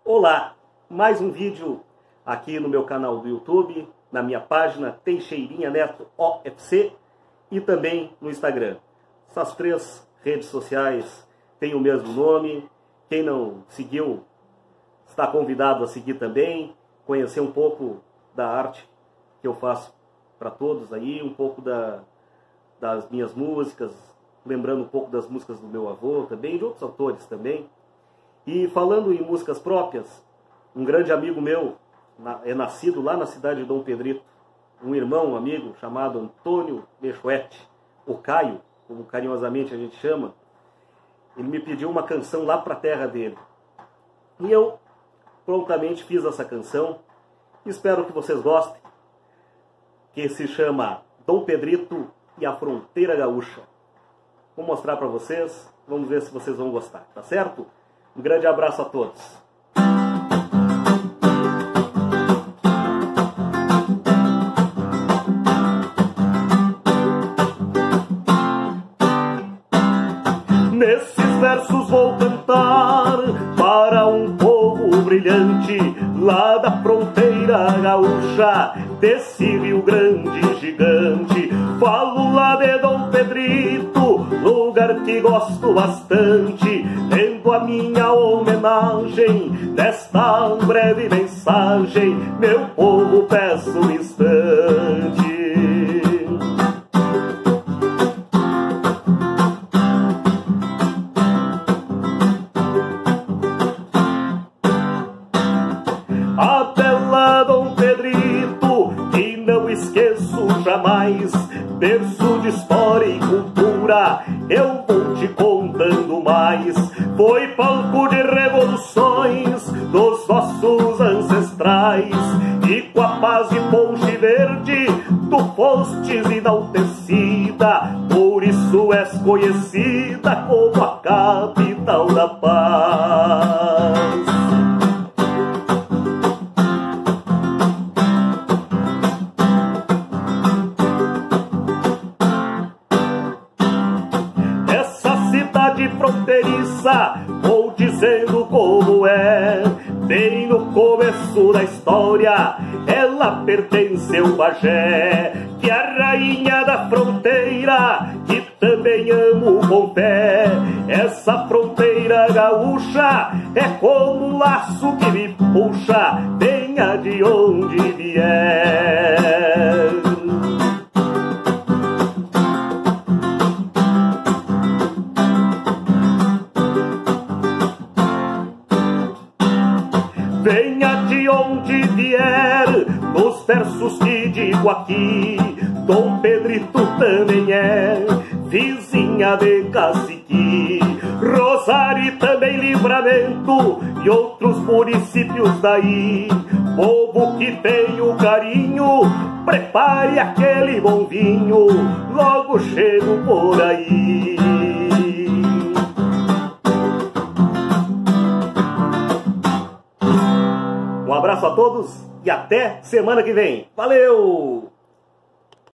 Olá, mais um vídeo aqui no meu canal do YouTube, na minha página Teixeirinha Neto OFC e também no Instagram. Essas três redes sociais têm o mesmo nome. Quem não seguiu está convidado a seguir também, conhecer um pouco da arte que eu faço para todos aí, um pouco das minhas músicas, lembrando um pouco das músicas do meu avô também, de outros autores também. E falando em músicas próprias, um grande amigo meu é nascido lá na cidade de Dom Pedrito, um irmão, um amigo chamado Antônio Bechoete, o Caio, como carinhosamente a gente chama. Ele me pediu uma canção lá para a terra dele. E eu prontamente fiz essa canção. Espero que vocês gostem, que se chama Dom Pedrito e a Fronteira Gaúcha. Vou mostrar para vocês, vamos ver se vocês vão gostar, tá certo? Um grande abraço a todos. Nesses versos vou cantar para um povo brilhante lá da fronteira gaúcha, desse Rio Grande gigante. Falo lá de Dom Pedrito, lugar que gosto bastante, rendo a minha homenagem nesta breve mensagem, meu povo, peço um instante. A bela Dom Pedrito, que não esqueço jamais, berço de história e cultura, eu vou te contando mais. Foi palco de revoluções dos nossos ancestrais, e com a paz e ponche verde tu fostes enaltecida, por isso és conhecida como a capital da paz. Fronteiriça, vou dizendo como é. Bem no começo da história, ela pertenceu a Bagé, que é a rainha da fronteira, que também amo com fé. Essa fronteira gaúcha é como um laço que me puxa, venha de onde vier. Venha de onde vier, nos versos que digo aqui, Dom Pedrito também é vizinha de Caciqui, Rosário e também Livramento e outros municípios daí. Povo que tem o carinho, prepare aquele bom vinho, logo chego por aí. Um abraço a todos e até semana que vem. Valeu!